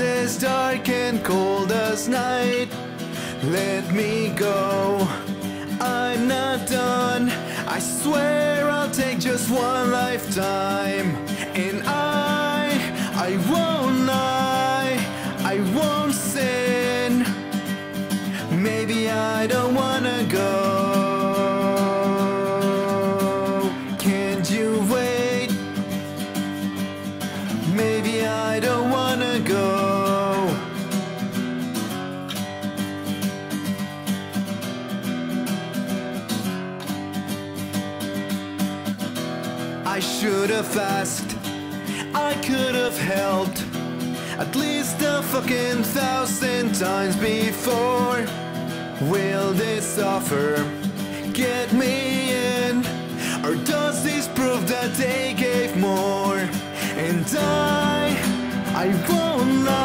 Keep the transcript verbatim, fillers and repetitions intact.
as dark and cold as night. Let me go, I'm not done. I swear I'll take just one lifetime. And I, I won't lie, I won't sin. Maybe I don't wanna go. Can't you wait? Maybe I don't wanna go. I should have asked, I could have helped at least a fucking thousand times before. Will this offer get me in, or does this prove that they gave more? And I, I won't lie,